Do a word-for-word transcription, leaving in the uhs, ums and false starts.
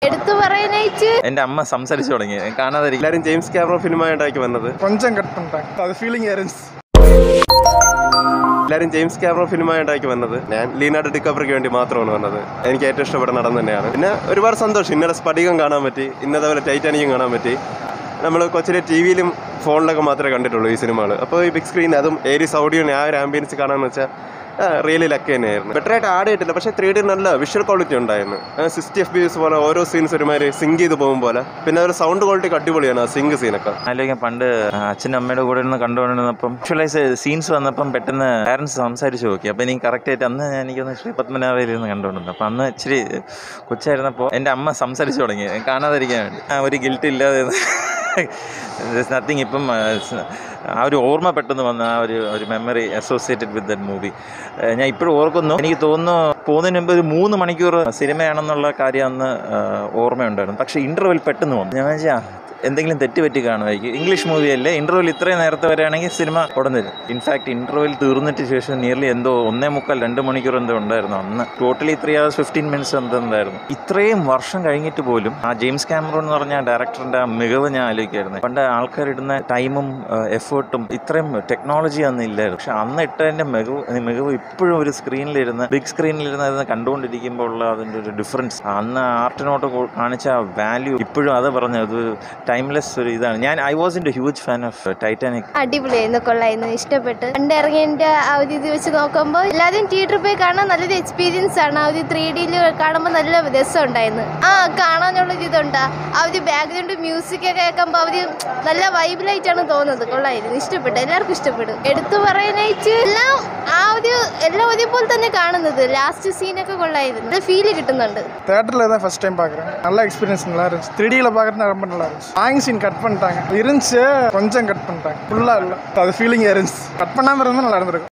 എടുത്തു പറയാനായിട്ട് എന്റെ അമ്മ സംസാരിച്ചു തുടങ്ങി കാണാതെ എല്ലാരും ജെയിംസ് ക്യാമറ ഫിലിമായിട്ടാക്കി വന്നത് കൊഞ്ചം കട്ട് പണ്ടാங்க അത് ഫീലിംഗ് ഏറൻസ് എല്ലാരും ജെയിംസ് ക്യാമറ ഫിലിമായിട്ടാക്കി വന്നത് ഞാൻ ലിയോനാർഡോ ഡികാപ്രിയോയ്ക്ക് വേണ്ടി മാത്രമാണ് വന്നത്. എനിക്ക് ഏറ്റവും ഇഷ്ടപ്പെട്ട നടൻ തന്നെയാണ്. പിന്നെ ഒരുപാട് സന്തോഷം. ഇന്നലെ സ്പടികം കാണാൻ പറ്റി, ഇന്നത്തെ പോലെ ടൈറ്റാനിക്കും കാണാൻ പറ്റി. നമ്മൾ കൊച്ചിലെ ടി വിയിലും ഫോണിലൊക്കെ മാത്രമേ കണ്ടിട്ടുള്ളൂ ഈ സിനിമകൾ. അപ്പോൾ ഈ ബിഗ് സ്ക്രീൻ അതും ഏരിയസ് ഓഡിയോ ആ ഒരു ആംബിയൻസ് കാണാമെന്ന് വെച്ചാൽ റിയലി ലക്ക് തന്നെയായിരുന്നു. ബെറ്ററായിട്ട് ആഡ് ചെയ്തിട്ടില്ല, പക്ഷേ ത്രീ ഡി നല്ല വിഷ്വൽ ക്വാളിറ്റി ഉണ്ടായിരുന്നു. സിക്സ്റ്റി എഫ് ബി എസ് പോലെ ഓരോ സീൻസ് ഒരുമാതിരി സിങ്ക് ചെയ്ത് പോകും പോലെ. പിന്നെ ഒരു സൗണ്ട് ക്വാളിറ്റി അടിപൊളിയാണ് ആ സിങ്ക് സീനൊക്കെ. ആലോചിക്കാൻ പണ്ട് അച്ഛനും അമ്മയുടെ കൂടെ ഇരുന്ന് കണ്ടുകൊണ്ടിരുന്നപ്പം വിഷ്വലൈസ് സീൻസ് വന്നപ്പം പെട്ടെന്ന് പാരൻസ് സംസാരിച്ച് നോക്കി. അപ്പോൾ എനിക്ക് കറക്റ്റായിട്ട് അന്ന് എനിക്കൊന്ന് ശ്രീ പത്മനാഭയിലിരുന്ന് കണ്ടുകൊണ്ടിരുന്നു. അപ്പം അന്ന് ഇച്ചിരി കൊച്ചായിരുന്നപ്പോൾ എൻ്റെ അമ്മ സംസാരിച്ച് തുടങ്ങി കാണാതിരിക്കാൻ വേണ്ടി. ആ ഒരു ഗിൽറ്റ് ഇല്ലാതെ നത്തിങ്. ഇപ്പം ആ ഒരു ഓർമ്മ പെട്ടെന്ന് വന്ന ആ ഒരു ഒരു memory associated with that movie ഞാൻ ഇപ്പോഴും ഓർക്കുന്നു. എനിക്ക് തോന്നുന്നു പോകുന്നതിന് മുമ്പ് ഒരു മൂന്ന് മണിക്കൂർ സിനിമയാണെന്നുള്ള കാര്യം അന്ന് ഓർമ്മയുണ്ടായിരുന്നു. പക്ഷേ ഇൻ്റർവെൽ പെട്ടെന്ന് വന്നു. ഞാൻ വെച്ചാൽ എന്തെങ്കിലും തെറ്റുപറ്റി കാണുമായിരിക്കും. ഇംഗ്ലീഷ് മൂവിയല്ലേ, ഇൻ്റർവെൽ ഇത്രയും നേരത്തെ വരികയാണെങ്കിൽ സിനിമ ഉടനെ വരും. ഇൻഫാക്ട് ഇൻ്റർവെൽ തീർന്നിട്ട് ശേഷം നിയർലി എന്തോ ഒന്നേ മുക്കാൽ രണ്ട് മണിക്കൂർ എന്തോ ഉണ്ടായിരുന്നു അന്ന്. Totally three hours fifteen minutes എന്തുണ്ടായിരുന്നു. ഇത്രയും വർഷം കഴിഞ്ഞിട്ട് പോലും ആ ജെയിംസ് ക്യാമറോൺ എന്ന് പറഞ്ഞ ഡയറക്ടറിൻ്റെ ആ മികവ് ഞാൻ ആലോചിക്കായിരുന്നു. പണ്ട് ആൾക്കാരിടുന്ന ടൈമും എഫേർട്ടും ഇത്രയും ടെക്നോളജി അന്ന് ഇല്ലായിരുന്നു. പക്ഷെ അന്ന് ഇട്ടതിൻ്റെ മികവ് മികവ് ഇപ്പോഴും ഒരു സ്ക്രീനിലിരുന്ന് ബിഗ് സ്ക്രീനിലിരുന്ന് അതിന് കണ്ടുകൊണ്ടിരിക്കുമ്പോൾ ഉള്ള അതിൻ്റെ ഒരു ഡിഫറൻസ്, അന്ന് ആർട്ടിനോട്ട് കാണിച്ച വാല്യൂ ഇപ്പോഴും അത് പറഞ്ഞു അത് ടൈംലെസ് ഒരു ഇതാണ്. ഞാൻ I was in a huge fan of Titanic. അടിപൊളിയായിരുന്നു, കൊള്ളായിരുന്നു, ഇഷ്ടപ്പെട്ട്. പണ്ട് ഇറങ്ങിയതിന്റെ ആ ഒരു ഇത് വെച്ച് നോക്കുമ്പോൾ എല്ലാവരും തിയേറ്ററിൽ പോയി കാണാൻ നല്ലൊരു എക്സ്പീരിയൻസ് ആണ്. ആ ഒരു ത്രീ ഡിയിൽ കാണുമ്പോൾ നല്ല രസം ഉണ്ടായിരുന്നു. ആ കാണാനുള്ളൊരു ഇതുണ്ട്. ആ ഒരു ബാക്ക്ഗ്രൗണ്ട് മ്യൂസിക് ഒക്കെ കേൾക്കുമ്പോൾ അവര് നല്ല വൈബിലായിട്ടാണ് തോന്നുന്നത്. കൊള്ളായിരുന്നു, ഇഷ്ടപ്പെട്ടു, എല്ലാവർക്കും ഇഷ്ടപ്പെടും. എടുത്തു പറയാനായിട്ട് എല്ലാം ആ ഒരു എല്ലാം ഒരേപോലെ തന്നെ കാണുന്നത്. ലാസ്റ്റ് സീനൊക്കെ കൊള്ളായിരുന്നു, ഫീല് കിട്ടുന്നുണ്ട്. தியேட்டர்ல தான் ஃபர்ஸ்ட் டைம் பார்க்குறேன். நல்ல எக்ஸ்பீரியன்ஸ், நல்லா இருந்துச்சு. த்ரீ டியில் பார்க்குறது ரொம்ப நல்லா இருந்துச்சு. சாங் சீன் கட் பண்ணிட்டாங்க இருந்துச்சு, கொஞ்சம் கட் பண்ணிட்டாங்க, ஃபுல்லாக இல்லை. அது ஃபீலிங் இருந்துச்சு. கட் பண்ணாமல் இருந்தால் நல்லா இருந்திருக்கும்.